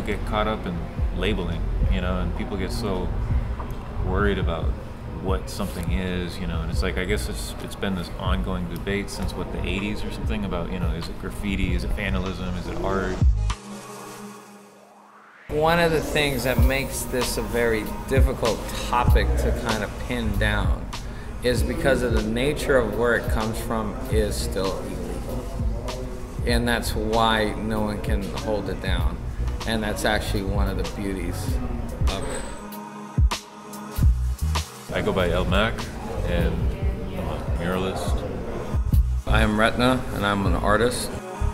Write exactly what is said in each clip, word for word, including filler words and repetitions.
get caught up in labeling, you know, and people get so worried about what something is, you know, and it's like, I guess it's it's been this ongoing debate since, what, the eighties or something, about, you know, is it graffiti, is it vandalism, is it art? One of the things that makes this a very difficult topic to kind of pin down is because of the nature of where it comes from is still illegal. And that's why no one can hold it down. And that's actually one of the beauties of it. I go by El Mac, and I'm a muralist. I am Retna, and I'm an artist.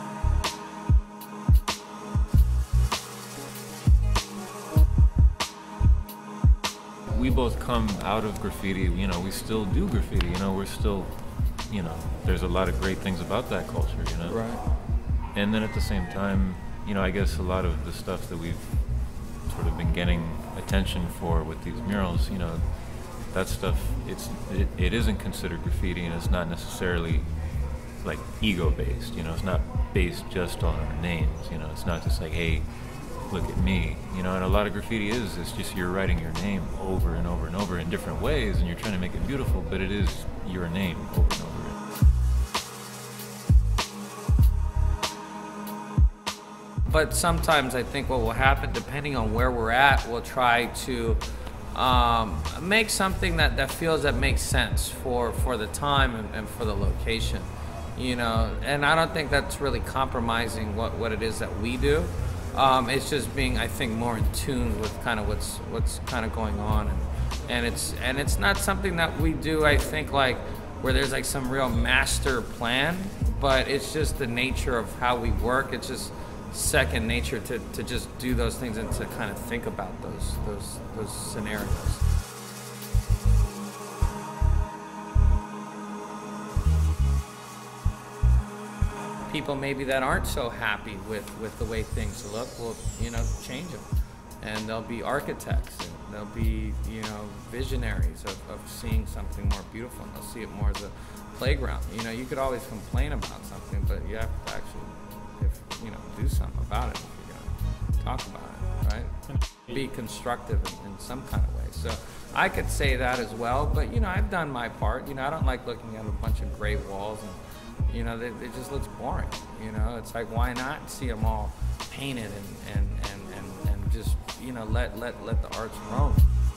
We both come out of graffiti, you know, we still do graffiti, you know, we're still, you know, there's a lot of great things about that culture, you know. Right. And then at the same time, you know, I guess a lot of the stuff that we've sort of been getting attention for with these murals, you know, that stuff, it's it, it isn't considered graffiti, and it's not necessarily like ego-based, you know, it's not based just on our names, you know, it's not just like, hey, look at me, you know, and a lot of graffiti is, it's just you're writing your name over and over and over in different ways, and you're trying to make it beautiful, but it is your name over and over. But sometimes I think what will happen, depending on where we're at, we'll try to um, make something that, that feels that makes sense for, for the time and, and for the location, you know, and I don't think that's really compromising what, what it is that we do. Um, it's just being, I think, more in tune with kind of what's what's kind of going on, and, and it's and it's not something that we do, I think, like where there's like some real master plan, but it's just the nature of how we work. It's just second nature to, to just do those things and to kind of think about those those those scenarios. People maybe that aren't so happy with, with the way things look will, you know, change them. And they'll be architects, and they'll be, you know, visionaries of, of seeing something more beautiful, and they'll see it more as a playground. You know, you could always complain about something, but you have to actually, if, you know, do something about it if you're going to talk about it, right? Be constructive in, in some kind of way. So I could say that as well, but, you know, I've done my part. You know, I don't like looking at a bunch of gray walls and, you know, it, it just looks boring. You know, it's like, why not see them all painted and and, and, and, and just, you know, let, let, let the arts roam.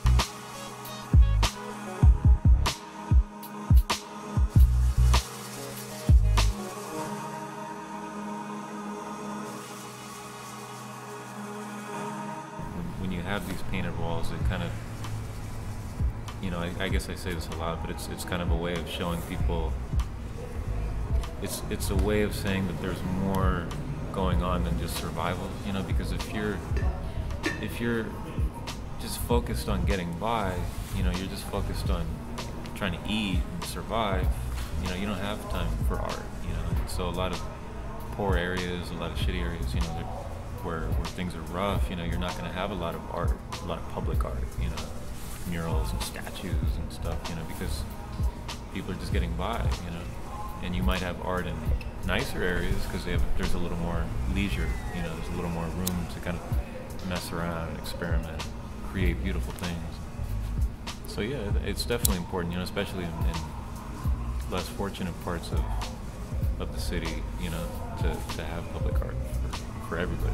When you have these painted walls, it kind of, you know, I, I guess I say this a lot, but it's it's kind of a way of showing people. It's it's a way of saying that there's more going on than just survival, you know, because if you're if you're just focused on getting by, you know, you're just focused on trying to eat and survive, you know, you don't have time for art, you know. So a lot of poor areas, a lot of shitty areas, you know, where where things are rough, you know, you're not going to have a lot of art, a lot of public art, you know, murals and statues and stuff, you know, because people are just getting by, you know. And you might have art in nicer areas because they have there's a little more leisure, you know, there's a little more room to kind of mess around and experiment, create beautiful things. So yeah, it's definitely important, you know, especially in, in less fortunate parts of of the city, you know, to, to have public art for, for everybody.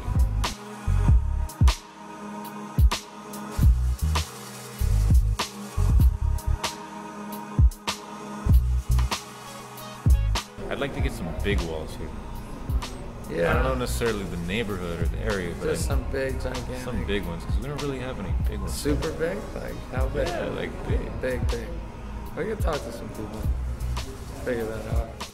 I'd like to get some big walls here. Yeah. I don't know necessarily the neighborhood or the area, but Just I, some big, gigantic. some big ones, because we don't really have any big ones. Super big? Like how big? Yeah, like big. Big, big. We can talk to some people, figure that out.